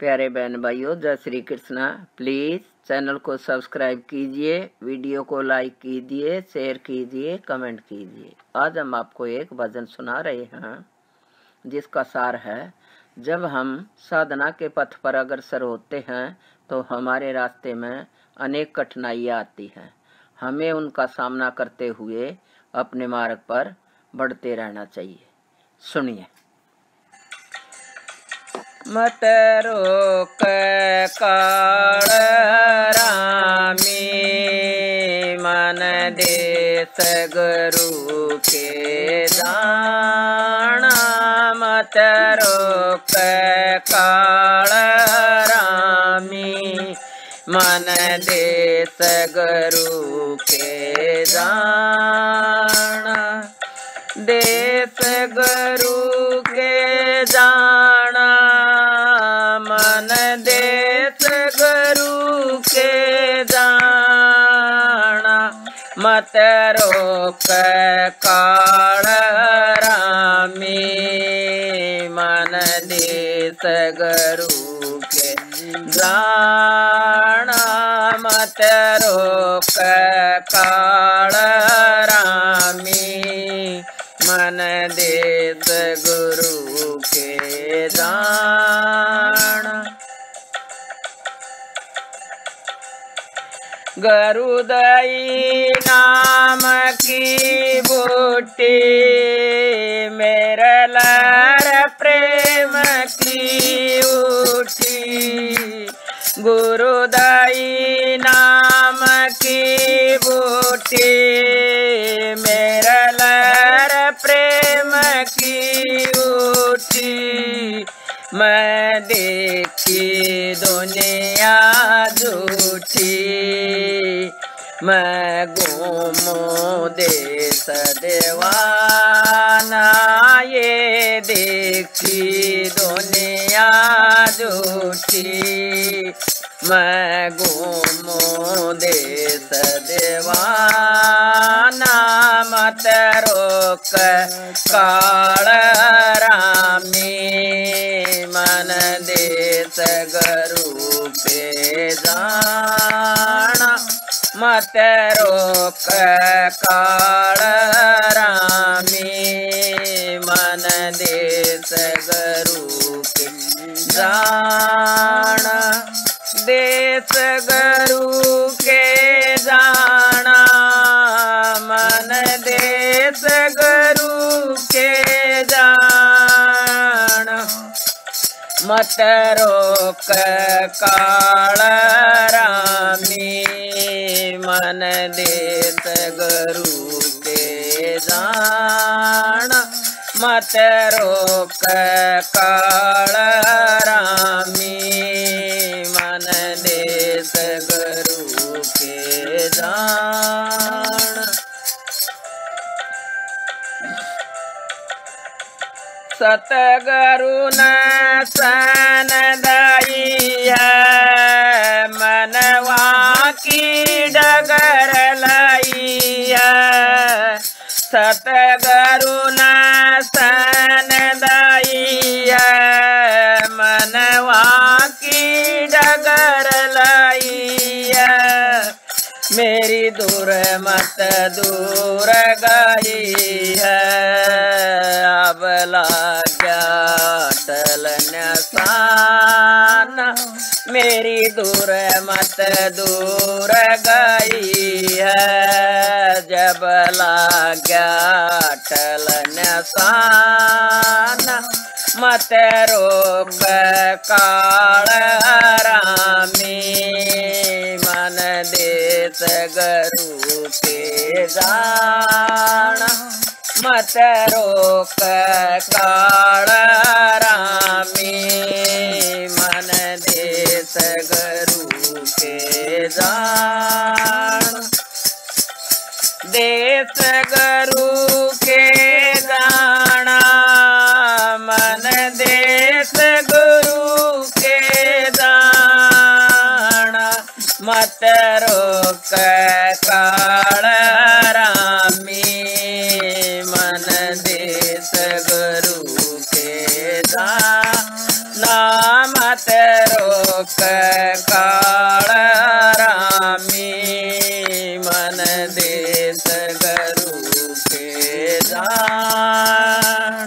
प्यारे बहन भाइयों, जय श्री कृष्णा। प्लीज़ चैनल को सब्सक्राइब कीजिए, वीडियो को लाइक कीजिए, शेयर कीजिए, कमेंट कीजिए। आज हम आपको एक भजन सुना रहे हैं जिसका सार है, जब हम साधना के पथ पर अग्रसर होते हैं तो हमारे रास्ते में अनेक कठिनाइयाँ आती हैं। हमें उनका सामना करते हुए अपने मार्ग पर बढ़ते रहना चाहिए। सुनिए। मत रोक काल रामी, मन देश गुरु के जाना। मत रोक काल रामी, मन देश गुरु के जाना। देश गुरु के जाना, मन देश गुरु के जाना। मत रोक काल रामी, मन देश गुरु के जाना। मत रोक काल रामी, मन देश गुरु के जाना। गुरुदई नाम की बूटी, मेरे लार प्रेम की उठी। गुरुदई नाम की बूटी, मेरे लार प्रेम की उठी। मैं देखी दुनिया झूठी, मैं घूमूं देश दीवाना। ये देखी दुनिया झूठी, मैं घूमूं देश दीवाना। मत रोक काल रामी, मन देश गुरु के जाना। मत रोक काल रामी, मन देश गुरु के जाना। देश गुरु के जाना, मन देश गुरु के जाना। मत रोक काल रामी, मन देश गुरु के जाना। मत रोक काल रामी, मन देश गुरु के जाना। सतगुरु न सन दाई है, मनवा की डगर लाई है। सतगुरु न सन दाई है, मनवा की डगर लाई है। मेरी दूर मत दूर गई है, अब लाग्या अटल निशाना। मेरी दूर मत दूर गई है, जब लाग्या अटल निशाना। मत रोक काल रामी, मन देश गुरु के जाना। मत रोक काल रामी, मन देश गुरु के जाना। देश गुरु के जाना, मन देश गुरु के जाना। मत रोक काल रामी, मन देश गुरु के जाना। मत रोक काल रामी मन देश गुरु के जान।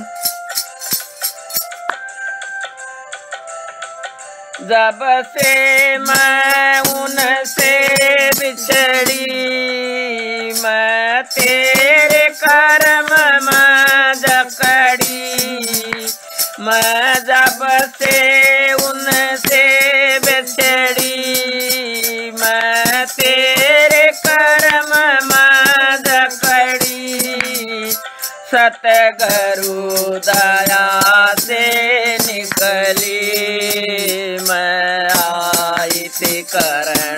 जब से मैं उनसे बिछड़ी मैं तेरे कर्म में जकड़ी। मैं जब से उनसे बिछड़ी मैं तेरे कर्म में जकड़ी। सतगुरु दया से निकली मैं आई थी करण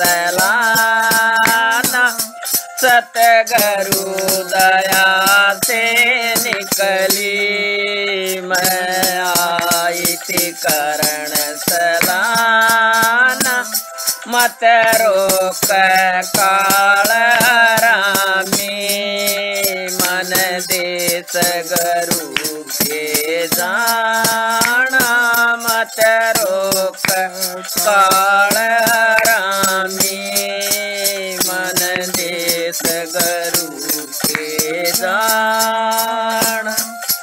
सलाना। सतगुरु दया से निकली मैं आई थी करण सलाना। मत रोक काल रामी मन देश गुरु के जाना। मत रोक काल रामी मन देश गुरु के जाना।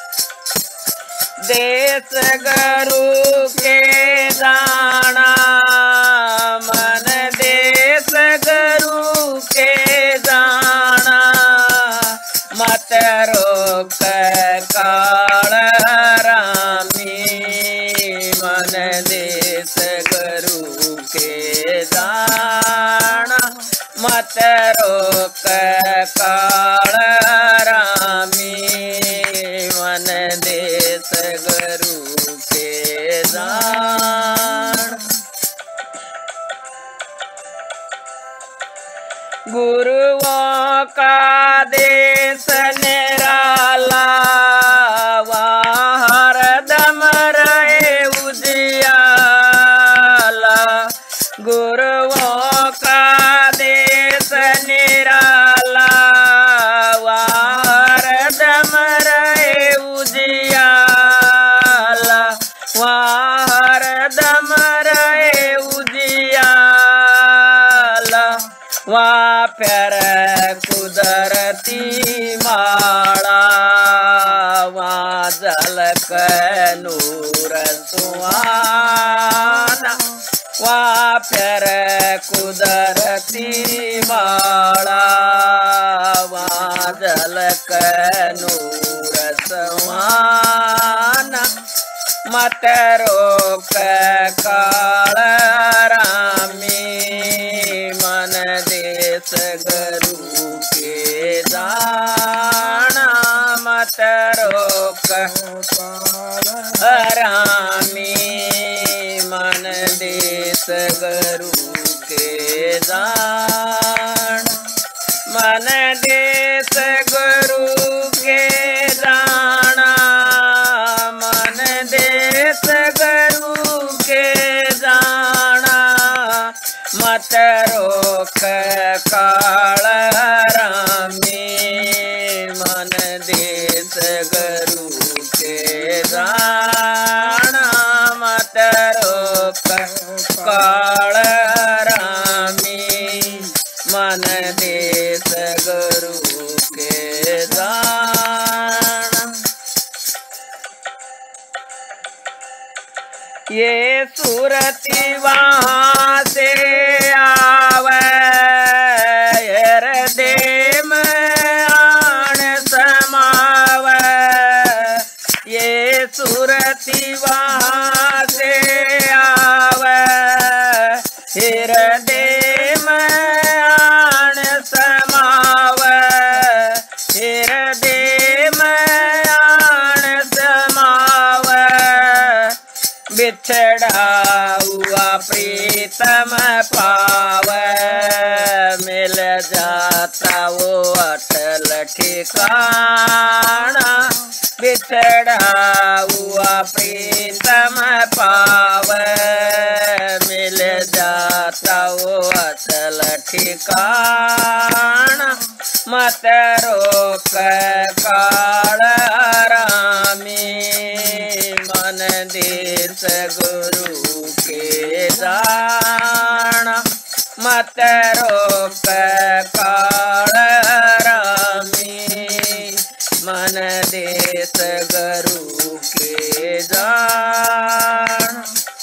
देश गुरु के जाना मन देश गुरु के जाना। मत रोक काल रामी मन देश गुरु के जाना। मत रोक काल रामी मन देश गुरु के जान। गुरुओं का देश निराला वहाँ हरदम रहे उजियाला। गुरुओं का देश निराला वहाँ हरदम रहे उजियाला। वहाँ हरदम रहे उजियाला। वहाँ प्यार कुदरती माड़ा वहाँ झलक नूर सुहाना। वहाँ प्यार कुदरती माड़ा वहाँ झलक नूर सुहाना। मत रोक काल रामी मन देश गुरु के जाना। मत रोक काल रामी मन देश गुरु के जान। मन देश गुरु के जाना मन देश गुरु के जाना। मत रोक काल रामी मन देश गुरु के जाना। मत रोक काल रामी मन देश गुरु के जाना। ये सूरती वहाँ से आवे हृदय में आन समावे। ये सूरती वहाँ से आवे हृदय में आन समावे। हृदय में आन समावे। बिछड़ा हुआ प्रीतम पावे मिल जाता वो अटल ठिकाना। बिछड़ा हुआ प्रीतम पावे मिल जाता वो अटल ठिकाना। मत रोक काल रामी मन देश गुरु के जान मत रोक काल रामी मन देश गुरु के जान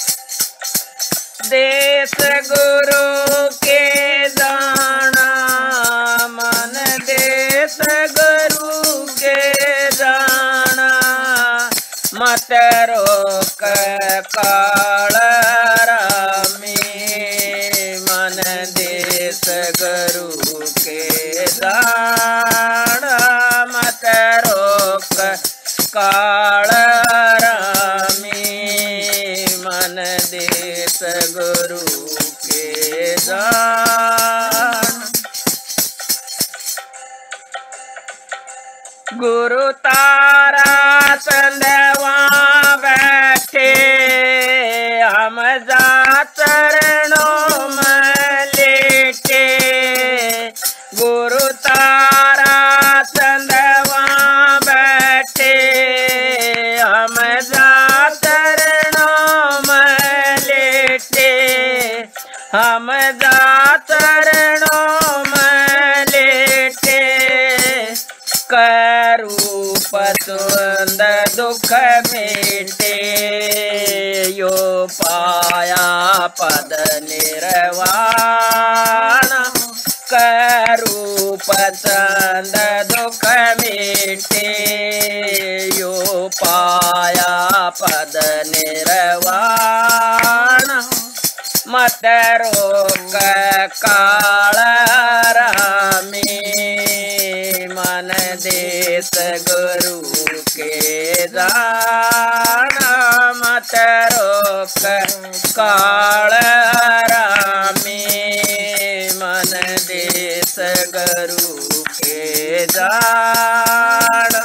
देश गुरु के जाना मन देश गुरु के जाना मत रोक काल रामी मन देश गुरु के जाना मत रोक काल रामी मन देश गुरु के जान गुरु तारा चंदवा बैठे हम जा चरणों में लेटे गुरु तारा चंदवा बैठे हम जा चरणों में लेटे हम जा चरणों में लेटे करूप सुंद दुख मिटे यो पाया पद निर्वाण करूप सुंद दुख मिटे यो पाया पद निर्वाण मत रोक काल रामी मन देश गुरु के जाना मत रोक काल रामी मन देश गुरु के जाना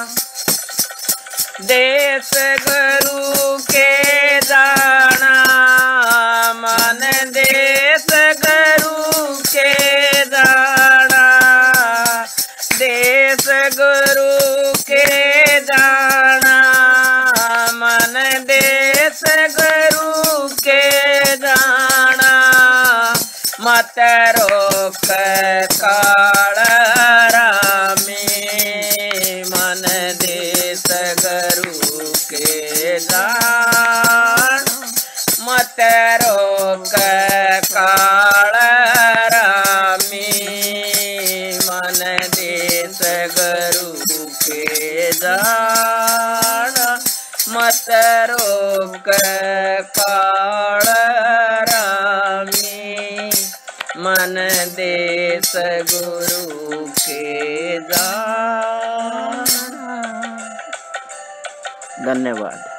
देश गुरु के जाना मन देश गुरु के जाना देश गुरु के जाना मन देश गुरु के जाना मत रोक काल रामी मन देश गुरु के जान मत रोक काल रामी मन देश गुरु के जान मत रोक काल रामी मन देश गुरु के जान। धन्यवाद।